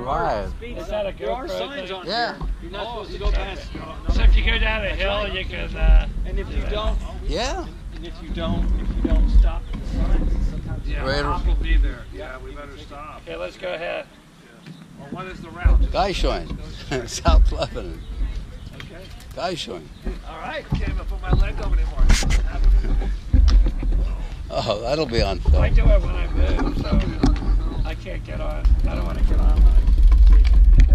drive. Is that a There are GoPro signs thing? on Yeah. here. You're not supposed to go past. So if you go down a hill, you can. And if you don't, Yeah. and if you don't stop at the signs, sometimes Yeah, Right. the cop will be there. Yeah, we better stop. Okay, let's go ahead. Well, what is the route? Geishoin. South Lebanon. Okay. Geishoin. All right. Can't even put my leg over anymore. Oh, that'll be on I film. do it when I move, so I can't get on. I don't want to get on.